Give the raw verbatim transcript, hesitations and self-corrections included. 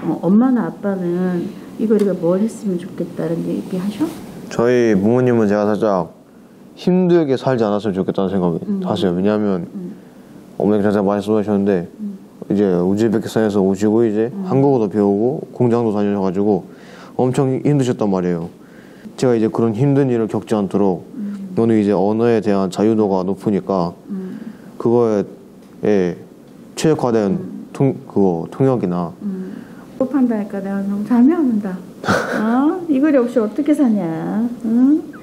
어, 엄마나 아빠는 이거리가 뭘 했으면 좋겠다는 얘기 하셔? 저희 부모님은 제가 살짝 힘들게 살지 않았으면 좋겠다는 생각을 음. 하세요. 왜냐하면 음. 어머니가 진짜 많이 쏘셨는데 음. 이제 우즈베키스탄에서 오시고 이제 음. 한국어도 배우고 공장도 다니셔가지고 엄청 힘드셨단 말이에요. 제가 이제 그런 힘든 일을 겪지 않도록 음. 너는 이제 언어에 대한 자유도가 높으니까 음. 그거에 예, 최적화된 음. 통, 그거 통역이나 음. 급한다니까 내가 너무 잠이 안 온다. 어? 이거리 없이 어떻게 사냐? 응?